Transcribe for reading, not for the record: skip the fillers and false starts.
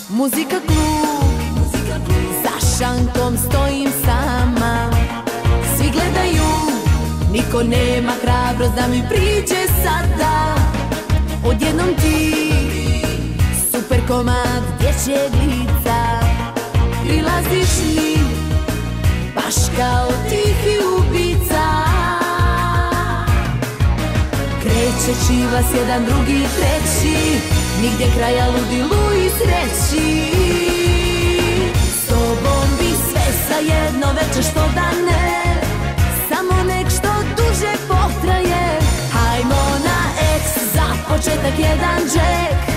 Muzika klub, za šankom stojim sama. Svi gledaju, niko nema hrabrost da mi priđe sada. Odjednom ti, super komad dječjeg lica, prilaziš mi, baš kao tihi ubica. Kreće čivas jedan, drugi, treći, nigdje kraja ludilu i sreći. S tobom bi sve za jedno večer, što da ne, samo nek što duže potraje. Hajmo na eks, za početak jedan džek.